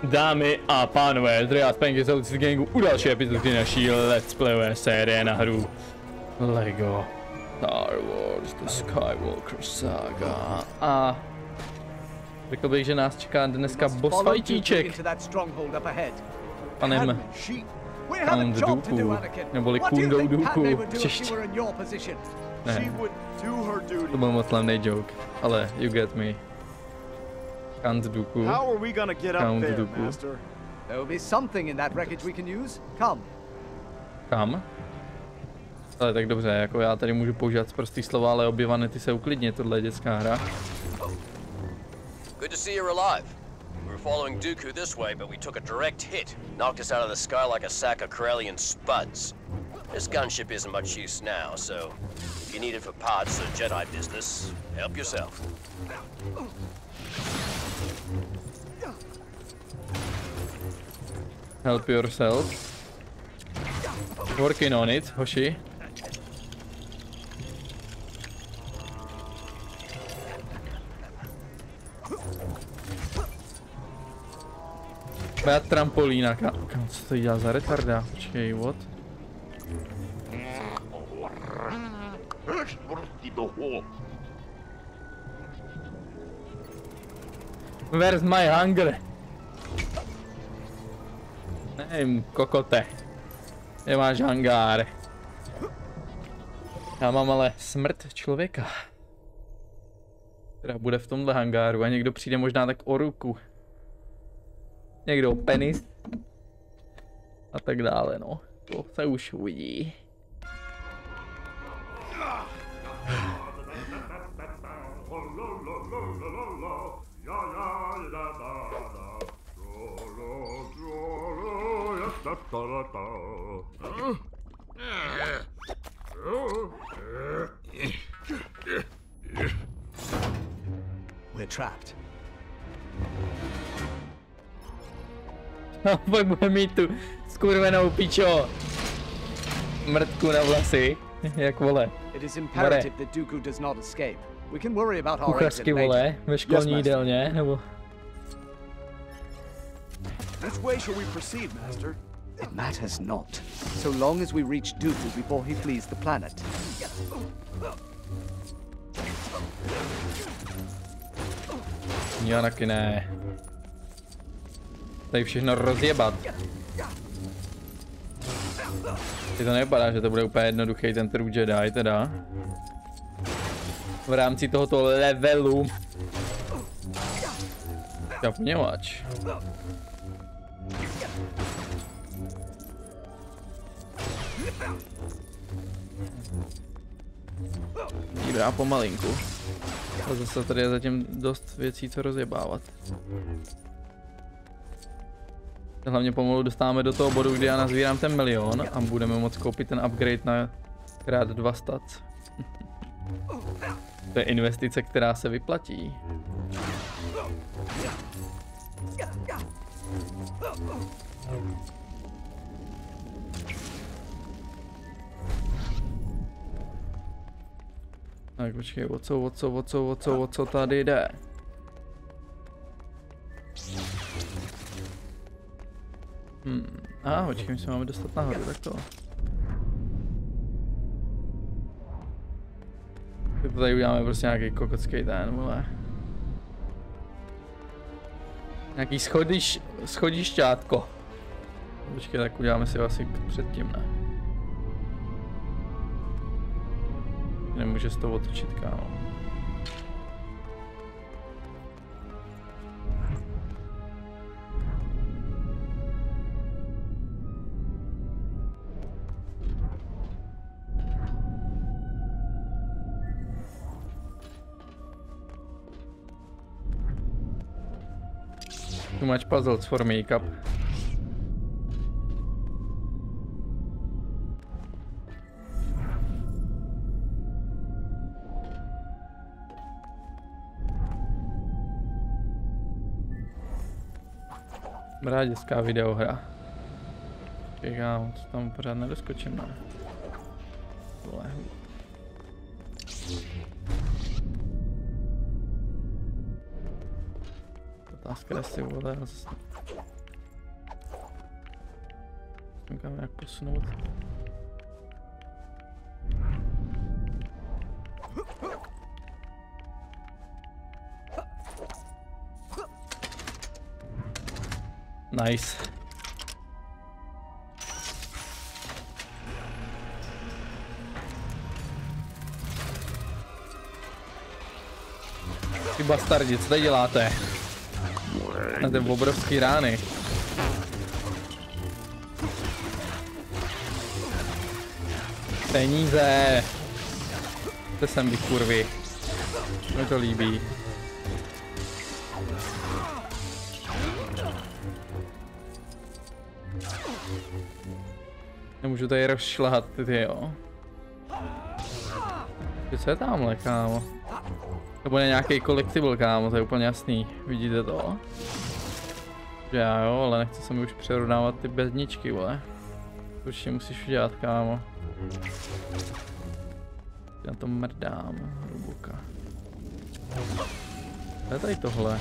Dámy a pánové, zdravím vás Penky z Lucis Gangu u další epizody naší let's playové série na hru LEGO Star Wars The Skywalker Saga. A řekl bych, že nás čeká dneska boss fightíček panem Count Dooku, neboli Count Dooku příště. Ne, to byl moc slavný joke, ale you get me. Count Dooku. Count Dooku. Kam? Ale tak dobře, jako já tady můžu používat prostý slova, ale objevané ty se uklidně, tohle je dětská hra. Good to see you're alive. We were following Dooku this way, but we took a direct hit. Knocked us out of the sky like a sack of Corellian spuds. This gunship isn't much use now, so if you need it for parts or Jedi business, help yourself. Help yourself. Working on it, hoši. Bát trampolína, co to dělá za retarda? Počkej, what? Where's my hunger? Nevím, kokote. Kde máš hangár? Já mám ale smrt člověka, která bude v tomhle hangáru a někdo přijde možná tak o ruku. Někdo o penis. A tak dále, no. To se už uvidí. We're trapped. Pak bude mít tu skurvenou pičo mrtku na vlasy, jak vole. It is imperative that Dooku does not escape. We can worry about our exit Kuchařky later. vole, ve školní jídelně, nebo... Which way shall we proceed, Master? It matters not, so long as we reach Dooku before he flees the planet. Já taky ne. Tady všechno rozjebat. Ty to nevypadá, že to bude úplně jednoduchý ten True Jedi teda. V rámci tohoto levelu. Čapněvač. Dobrá, pomalinku. A zase tady je zatím dost věcí, co rozjebávat. Hlavně pomalu dostáváme do toho bodu, kdy já nazvírám ten 1 000 000 a budeme moct koupit ten upgrade na krát 2 stats. To je investice, která se vyplatí. Tak počkej, o co tady jde? Počkej, my se máme dostat nahoru, tak to. Tak tady uděláme prostě nějaký kokocký ten, vole. Nějaký schodišťátko. Počkej, tak uděláme si asi předtím, ne? Nemůže z toho otočit, kámo. Too much puzzles for makeup. Dobrá dětská videohra. Já tam pořád nedoskočím, ne? Otázka, jestli vole, Můžeme nějak posunout. Nice. Ty bastardi, co tady děláte? Na ty obrovský rány. Peníze. To sem vy kurvy. Mně to líbí. Nemůžu tady rozšlahat ty jo. Co je tamhle, kámo? To bude nějaký collectible, kámo, to je úplně jasný. Vidíte to? Že já jo, ale nechci se mi už přerovnávat ty bezničky, vole. Určitě musíš udělat, kámo. Já to mrdám, hruboka. Co je tady tohle?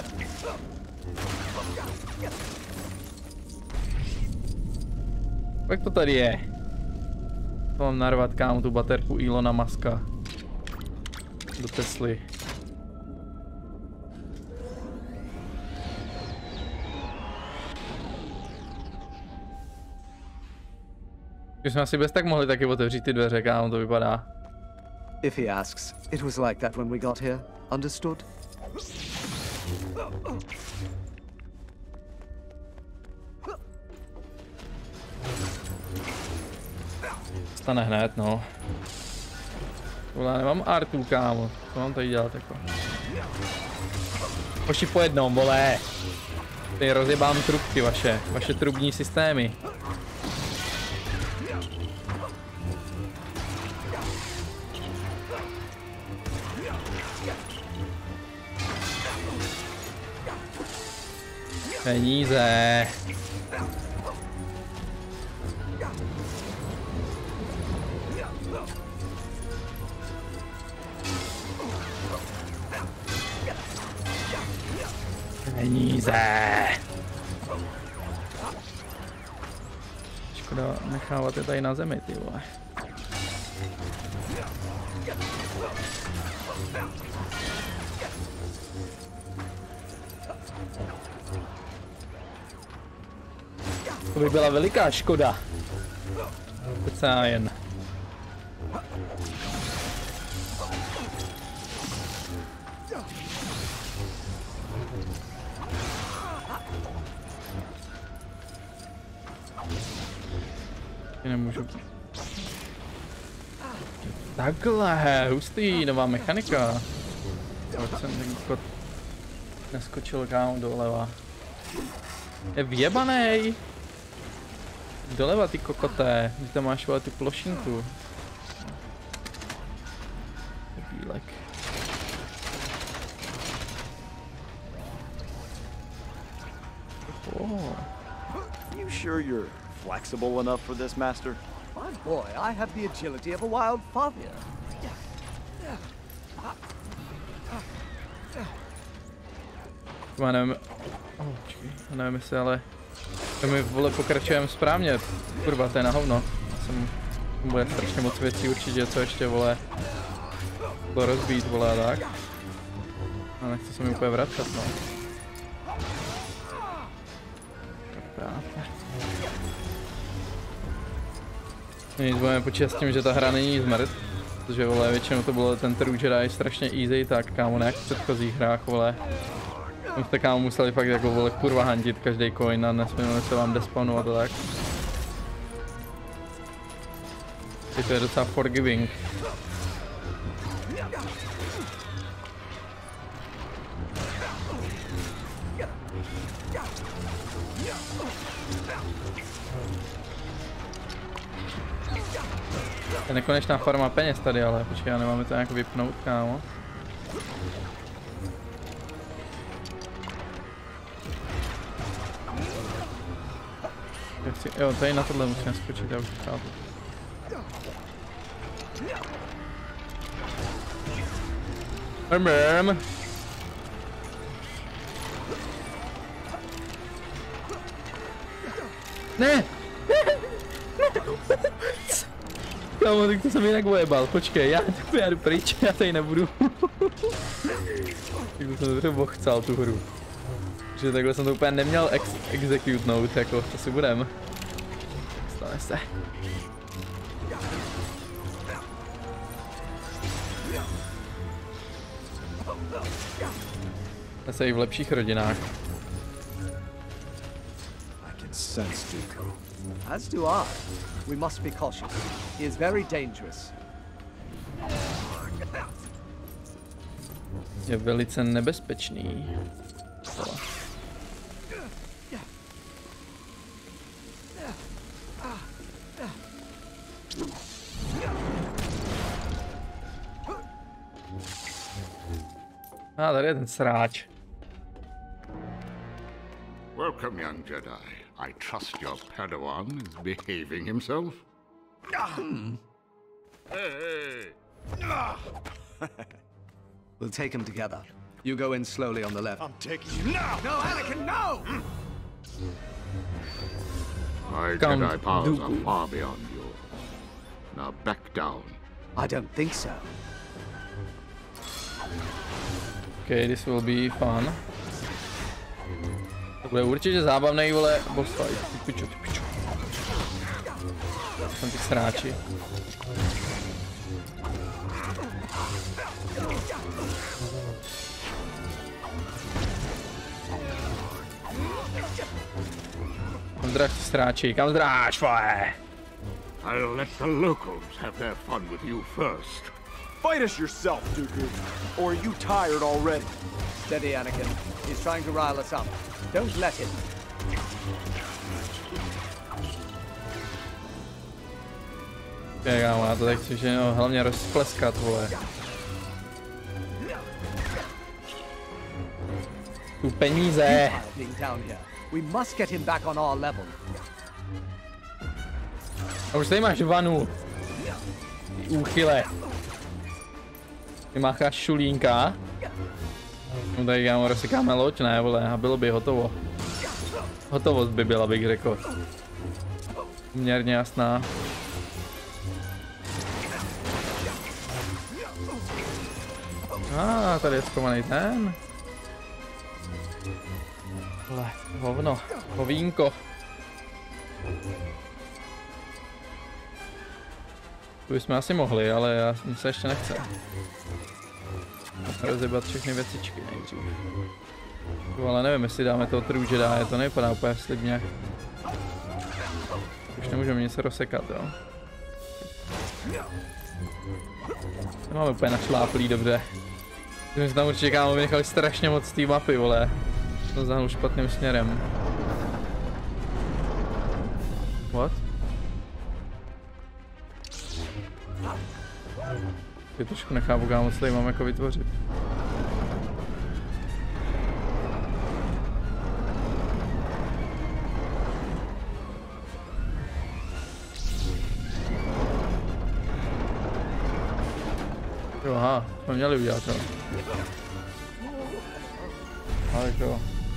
Jak to tady je? To mám narvat, kámo, tu baterku Elona Muska. Do Tesly. Už jsme asi bez tak mohli taky otevřít ty dveře, kámo, to vypadá. If he asks, it was like that when we got here. Understood? Stane hned, no. Vole, nemám artů, kámo. Co mám tady dělat, jako? Poši po jednom, vole. Tady rozjebám trubky vaše trubní systémy. Peníze. Peníze. Škoda nechávat je tady na zemi, ty vole. To by byla veliká škoda. Docela jen. Nemůžu. Takhle, hustý, nová mechanika. Proč jsem ten neskočil, kámo, doleva. Je vjebanej. Doleva, ty kokoté, když tam máš, vole, tu plošinku. Bílek. Oh. You sure you're flexible enough for this, Master? My boy, I have the agility of a wild father. Nevím jestli, ale my, vole, pokračujeme správně. Kurva, to je na hovno. Bude strašně moc věcí určitě, co ještě, vole, to rozbít, vole, a tak. A nechci se mi úplně vracet, no. Nic, budeme počítat s tím, že ta hra není zmrt. Protože, vole, většinou to bylo ten True Jedi strašně easy, tak kámo, ne jak v předchozích hrách, vole. My jste, kámo, museli fakt jako, vole, kurva handit každý coin a nesmělo se vám despawnovat a tak. To je docela forgiving. Je nekonečná farma peněz tady, ale počkej, nemáme to nějak vypnout, kámo. Jo, tady na tohle musíme skočit, já už chápu. Ne! Kámo, tak to jsem jinak ojebal, počkej, já jdu pryč, já tady nebudu. Tak to jsem dobře bochcal tu hru. Že takhle jsem to úplně neměl executnout, jako to si budem. Stane se. Zase i v lepších rodinách. Sense Dooku. As do I. We must be cautious. He is very dangerous. Je velice nebezpečný. Tady je ten sráč. Welcome, young Jedi. I trust your Padawan is behaving himself. Hey! We'll take him together. You go in slowly on the left. I'm taking you now! No, Anakin, no! My Count Jedi powers are Dooku. far beyond yours. Now back down. I don't think so. Okay, this will be fun. To bude určitě zábavný, vole, boss fight. Ty pičo, ty pičo. Jsem ty sráči. Kam zdráš ty sráči, kam zdráš, vole? I'll let the locals have their fun with you first. Fight us yourself, Dooku. Or are you tired already? Steady, Anakin. He's trying to rile us up. Don't let him. Já to tak chci, že no, hlavně rozpleskat, vole. Tu peníze. Being down here. We must get him back on our level. A už tady máš vanu. Ty úchyle. Ty mácháš šulínka. No tady kámo rozsekáme loď, ne vole, a bylo by hotovo. Hotovost by byla, bych řekl. Poměrně jasná. Tady je schovaný ten. Vole, hovno, hovínko. Tu bychom asi mohli, ale já se ještě nechce. Rozebat všechny věcičky nejdřív. Ale nevím, jestli dáme toho True Jedi, to nevypadá úplně slibně. Už nemůžeme nic rozsekat, jo. To máme úplně našláplý dobře. My jsme tam určitě kámo vynechali strašně moc z té mapy, vole. To zahnul špatným směrem. What? Je trošku nechápu, kámo, co tady mám jako vytvořit. Jo, aha, jsme měli udělat to. Ale jo.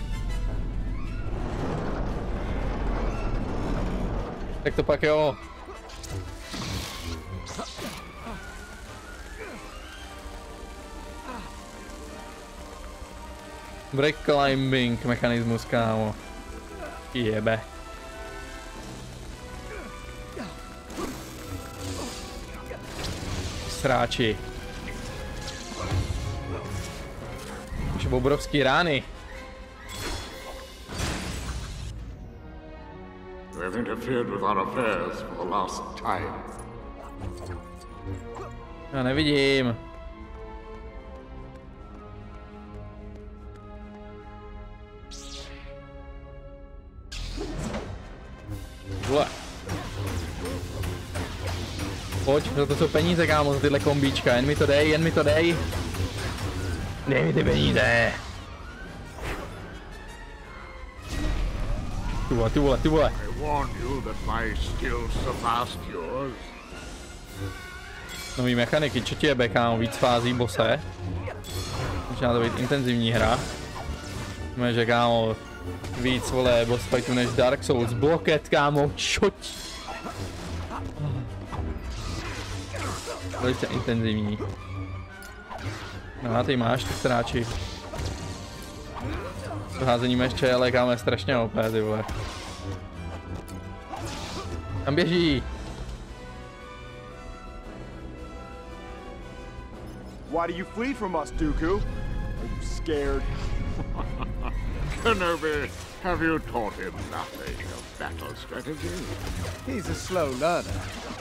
Tak to pak jo. Break climbing mechanismus, kámo. Jebe. Sráči. Už obrovský rány. You have interfered with our affairs for the last time. Já nevidím. Vole. Pojď, za to jsou peníze, kámo, za tyhle kombíčka, jen mi to dej, jen mi to dej. Dej mi ty peníze. Ty vole, ty vole, ty vole. I warned you that my skills surpassed yours. Nový mechaniky, čo ti jebe, kámo, víc fází bose. Začíná to být intenzivní hra. Víme, že kámo, víc, vole, boss fightu než Dark Souls. Bloket, kámo, čo ti? Velice intenzivní. No a ty máš, ty stráči. Doházení ještě, ale káme strašně OP, ty vole. Tam běží. Why do you flee from us, Dooku? Are you scared? Kenobi, have you taught him nothing of battle strategy? He's a slow learner.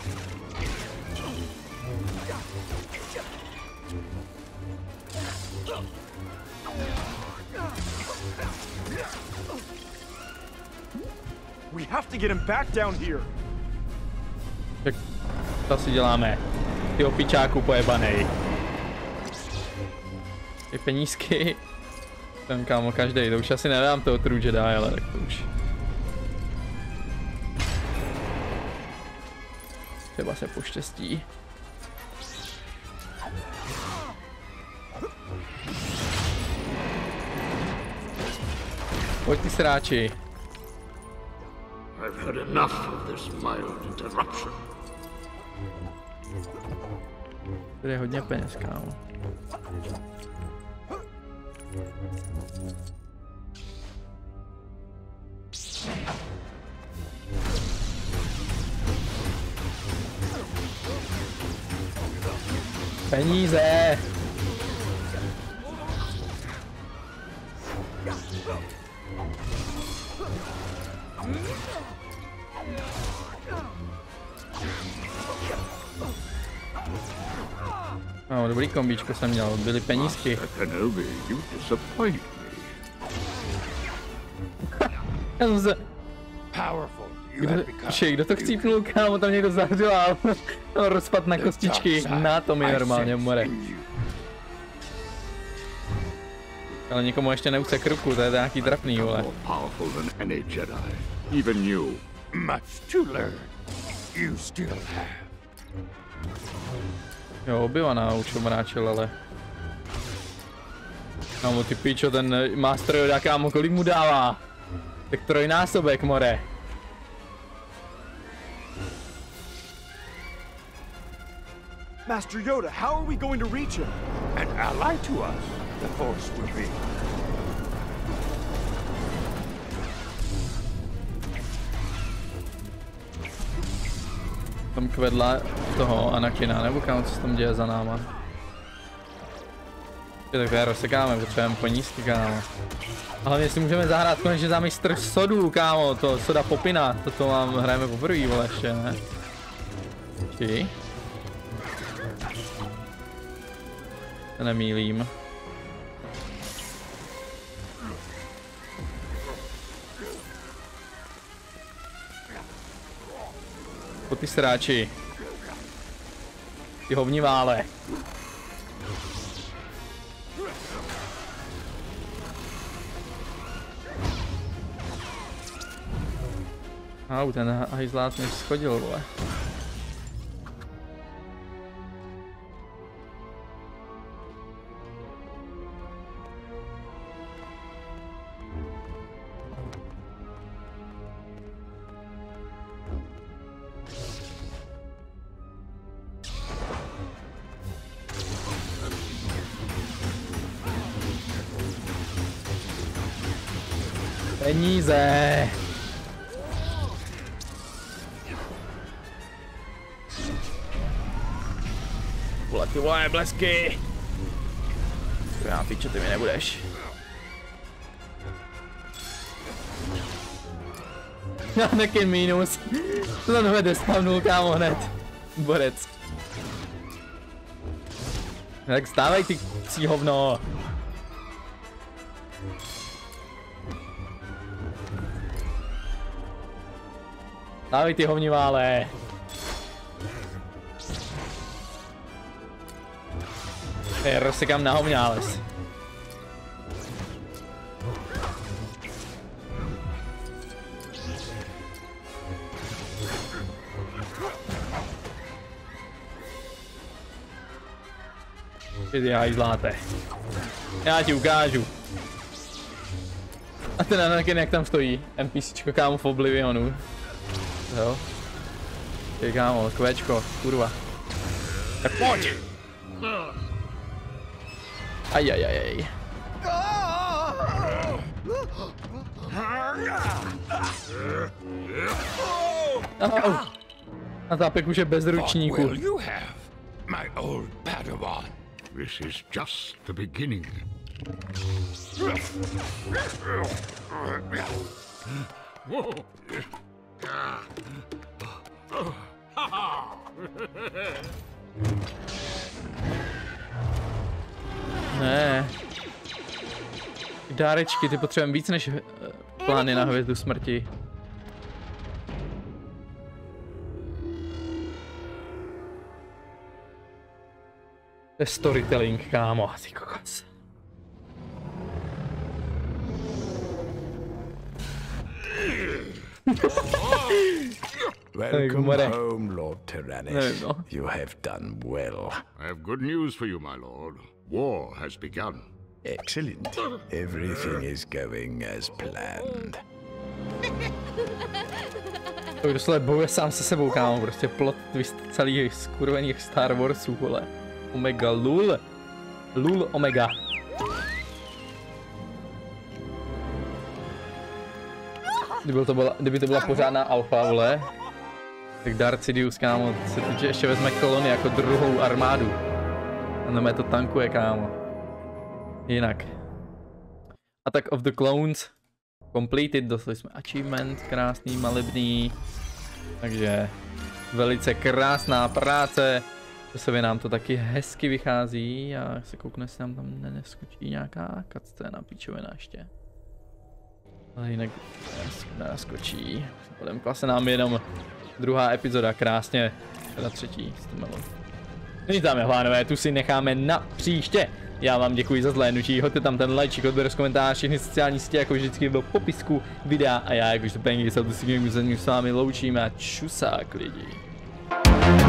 We have to get him back down here. Tak to si děláme. Ty opičáku pojebanej. Ty penízky. Ten kámo každej, to už asi nedám toho True Jedi, ale tak to už. Třeba se poštěstí. Pojď ty sráči. I've had enough of this mild interruption. Tady je hodně peněz, kámo. Peníze! No, dobrý kombíčko jsem měl, byly penízky. Kenobi, you disappoint me. Já jsem se... Kdo to chcípnul, kámo, tam někdo zahřel, no, rozpad na kostičky, na to mi normálně more. Ale nikomu ještě neusek ruku, to je nějaký trapný, vole. Jo, Obi-Wana už omráčil, ale... Kámo, ty pičo, ten Master Yoda, kámo, kolik mu dává? Tak trojnásobek, more. Master Yoda, how are we going to reach him? An ally to us, the Force will be. Tam kvedla toho Anakina, nebo kam, co se tam děje za náma? Tak to rozsekáme, potřebujeme penízky, kámo. A hlavně si můžeme zahrát konečně za mistr sodů, kámo, to soda popina, toto vám hrajeme poprvé, vole, ještě, ne? Či? Se nemýlím. Po ty sráči. Ty hovnivále. Au, ten hajzlát mě schodil, vole. Peníze! Vole, ty vole, blesky! Já pičo, ty mi nebudeš. Anakin minus. To tam hned despavnul, kámo, hned. Borec. Tak stávej, ty psí hovno. Stávej, ty hovnivále. Rozsekám na hovňáles. Ty hajzláte. Já ti ukážu. A ten Anakin jak tam stojí? NPCčko, kámo, v Oblivionu. Jo. Ty kámo, kvéčko, kurva. Tak pojď! Ajajajaj. A tápek už je bez ručníku. What will you have, my old Padawan? This is just the beginning. Ne. Dárečky, ty potřebujeme víc než plány na hvězdu smrti. To je storytelling, kámo, ty kokos. Welcome home, Lord Tyrannus. No. You have done well. I have good news for you, my lord. War has begun. Excellent. Everything is going as planned. To doslova bojuje sám se sebou, kámo, prostě plot twist celých skurvených Star Warsů, vole. Omega lul. Lul omega. Kdyby to byla pořádná alfa, vole, tak Darth Sidious, kámo, se teď ještě vezme kolony jako druhou armádu. A na to tankuje, kámo. Jinak. Attack of the Clones. Completed, dostali jsme achievement, krásný, malebný. Takže velice krásná práce. Časově nám to taky hezky vychází a se koukne, jestli nám tam neskočí nějaká cutscéna, píčovina ještě. Ale jinak nenaskočí. Odemkla se nám jenom druhá epizoda, krásně. Teda třetí, s tím Není tam, pánové, tu si necháme na příště. Já vám děkuji za zhlédnutí, hoďte tam ten lajčík, odběr, komentář, všechny sociální sítě, jako vždycky v popisku videa a já jakožto Pengy se s vámi loučím a čusák lidi.